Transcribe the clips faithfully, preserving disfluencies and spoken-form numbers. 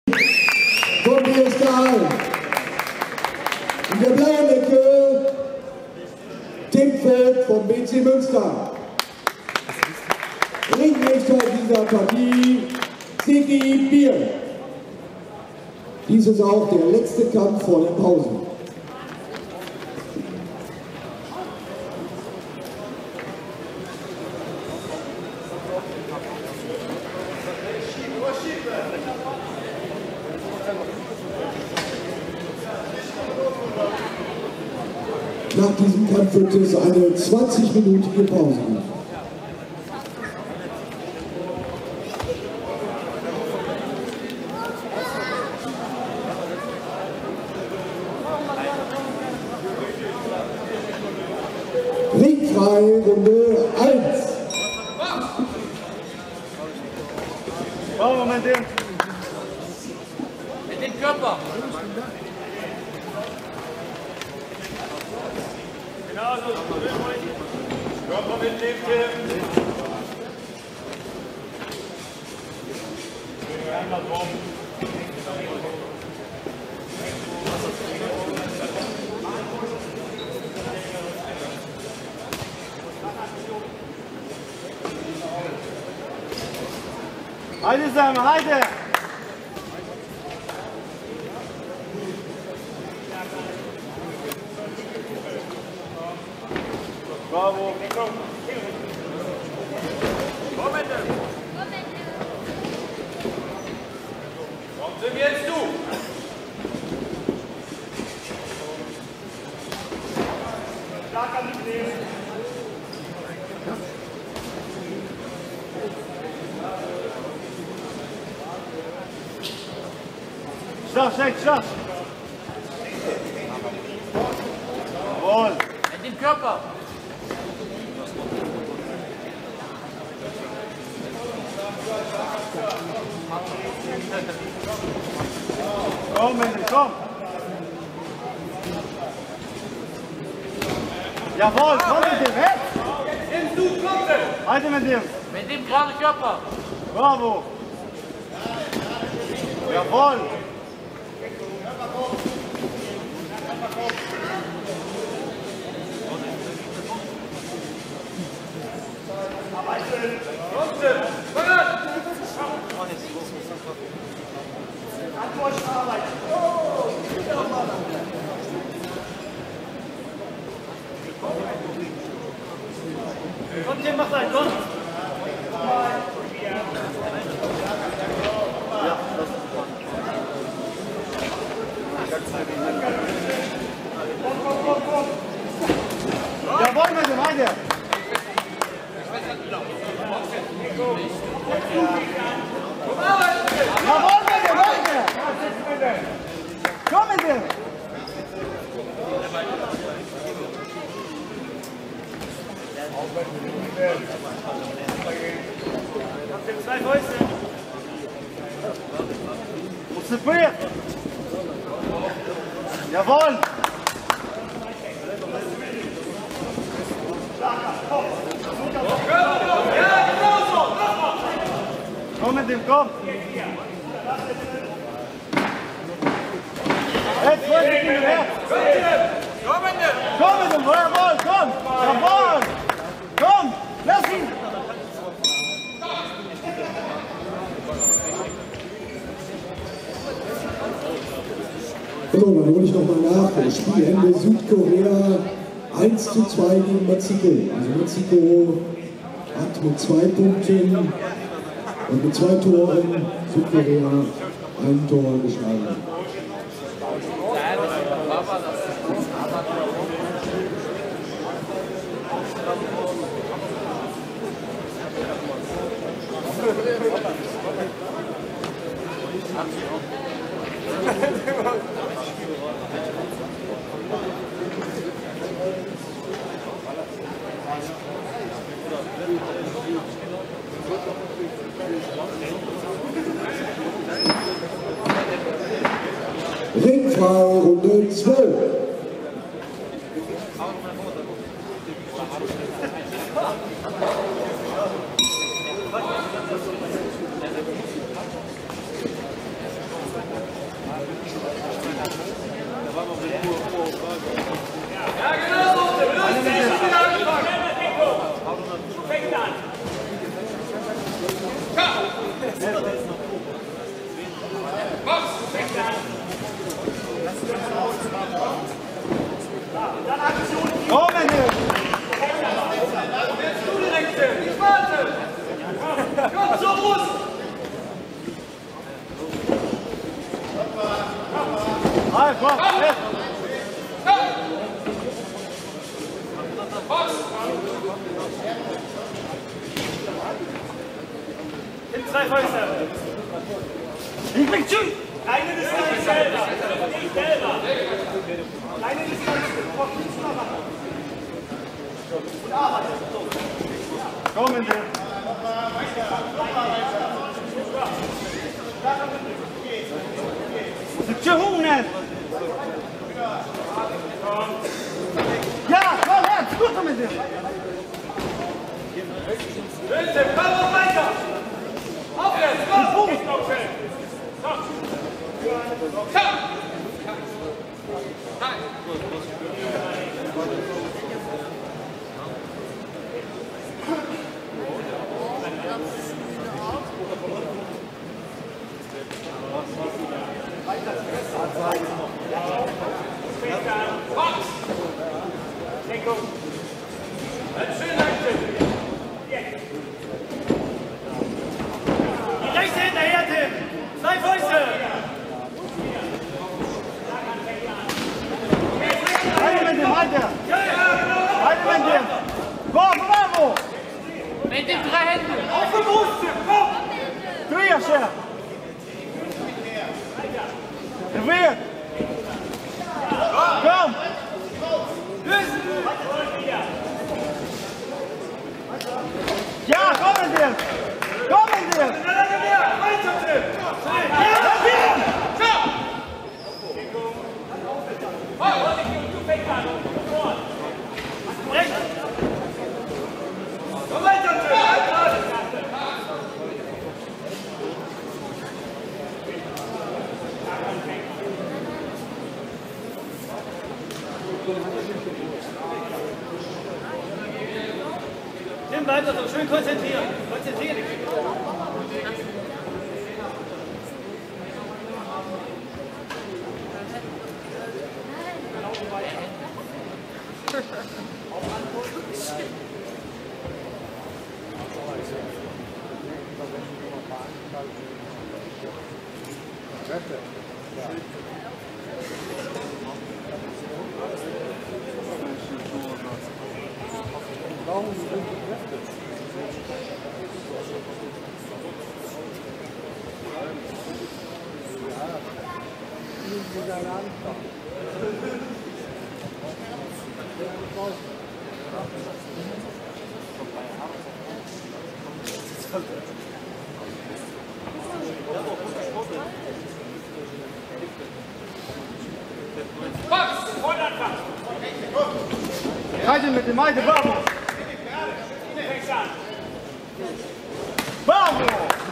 vom B S K Heim. In der blauen Ecke Tim Vogt vom B C Münster. Ringrichter dieser Partie Ziggy Bier. Dies ist auch der letzte Kampf vor der Pause. Nach diesem Kampf wird es eine zwanzig-minütige Pause geben. Ringfrei, Runde eins. Oh, Moment, den. Mit dem Körper. Genau so. Körper mitnehmen, Tim. Einmal rum. Heide zusammen, Heide! Bravo! Komm, Tim, jetzt du! Starker mitnehmen! Schach, schach, schach! Jawohl! Mit dem Körper! Komm, Mendy, komm! Jawohl, komm mit dem, hä? Nimmst du, komm! Halte mit dem! Mit dem gerade Körper! Bravo! Jawohl! Komm, Tim, mach rein, komm! Jawohl mit dem, Heide! Jawohl mit dem, Heide! Komm mit dem! Zwei Fäuste! Konzentriert! Jawohl! Ja, genau so! Komm mit dem, komm! Jetzt wollen wir ihn her! Komm, mit dem! Komm mit dem, jawohl, komm! Jawohl! Komm! Lass ihn! So, dann hole ich nochmal nach. Das Spielende Südkorea eins zu zwei gegen Mexiko. Also Mexiko hat mit zwei Punkten und mit zwei Toren Südkorea ein Tor geschlagen. Ringfrei, Runde zwölf. Zwei Fäuste. Ich bin zu. Eine Distanz selber. Ich selber. Eine Distanz. Und arbeite. Kommen Sie. Situationen. Ja, komm her. Gut mit dir. Bitte, komm noch weiter. Aufwärts, komm! Zwei Fäuste! Weiter mit dem, weiter! Weiter mit dem! Komm, bravo! Mit den drei Händen! Auf den Brust! Komm! Dreherschert! Er wird! Komm! Lösen! Ja, komm mit dir! Komm mit dir! Nimm weiter so, schön konzentrieren. Konzentrieren dich. Reite mit dem Malte, bravo! Bravo!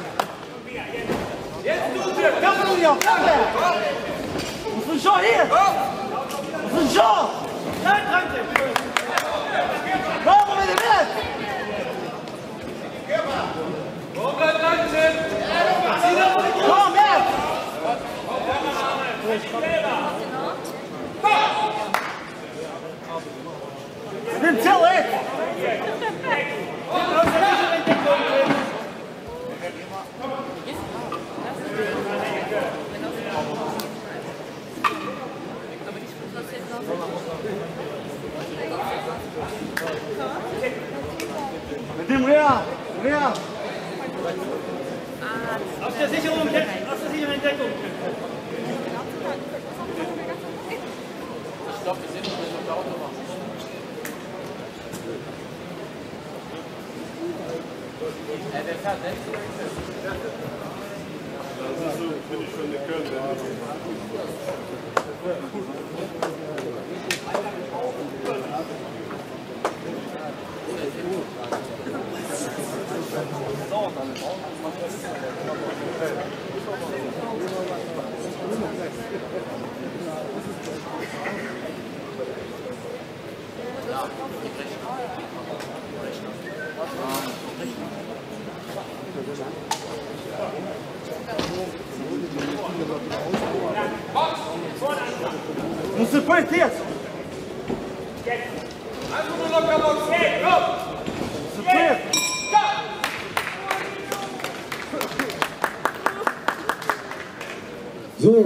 Jetzt tut ihr! Komm, Julian! Was ist schon hier? Was ist schon? Nein, Tante! Bravo mit dem Netz! Wo bleibt Tante? Komm, jetzt! Nimm Zill, ey! Mit dem Real! Real! Aus der Sicherung, aus der sicheren Deckung! Ich glaube, wir sind nicht mehr so laut gemacht. Ja, der fährt nicht. Das ist so, bin ich von der Köln. Ja. Musst du Puls jetzt! Einfach nur locker Boxen! Komm! Musst du Puls! So,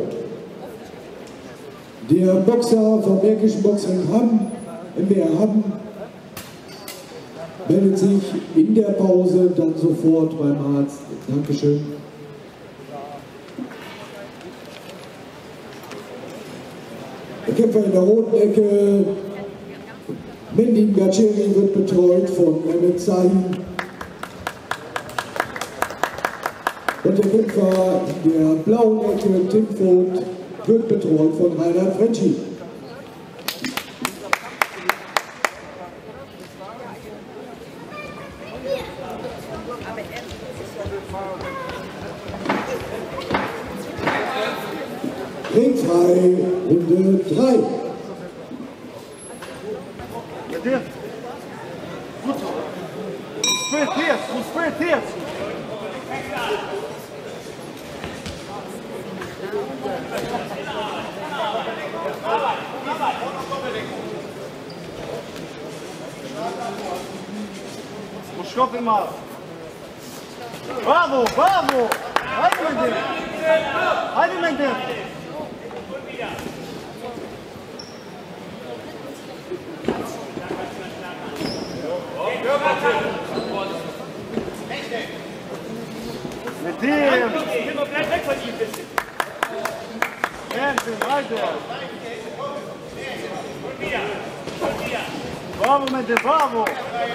der Boxer vom Märkischen Boxring Hamm, M B R Hamm, meldet sich in der Pause dann sofort beim Arzt. Dankeschön. Der Kämpfer in der roten Ecke, Mendin Gaceri, wird betreut von Mehmet Sahin. Und der Kämpfer in der blauen Ecke, Tim Vogt, wird betreut von Reinhard Frenschi. Ringfrei, Runde drei. Mit dir. Gut. Spät jetzt, spät jetzt. Stopp immer. Bravo, bravo. Halte mit dem. Halte mit dem. Mit dem. Bleib weg von ihm, bitte. Fernsehen, weiter. Bravo mit dem, bravo.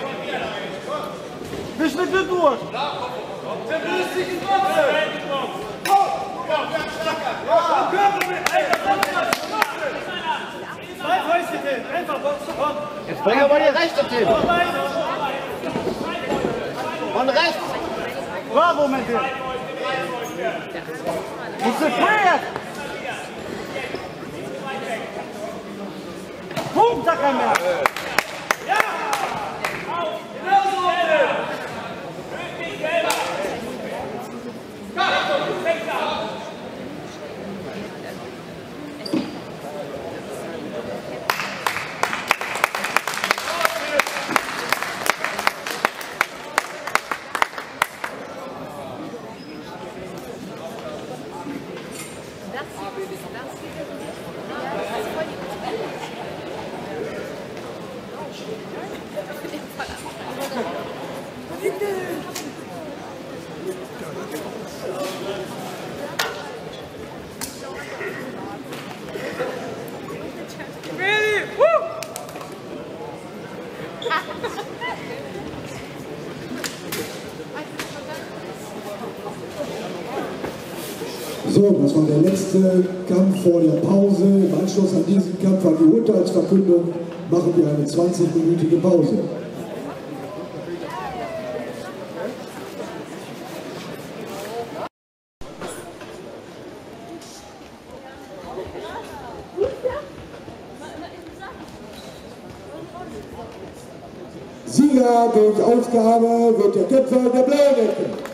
Bist mit dir durch. Verwirrst dich in Boxen. Zwei Fäuste, Tim. Einfach Boxen, komm. Jetzt bring aber die rechte, Tim. Von rechts. Bravo mit dir. Musst du quer. Punkt, sag einmal. So, das war der letzte Kampf vor der Pause. Im Anschluss an diesen Kampf, an die Urteilsverkündung, machen wir eine zwanzigminütige Pause. Sieger durch Ausgabe wird der Kämpfer der blauen Ecke.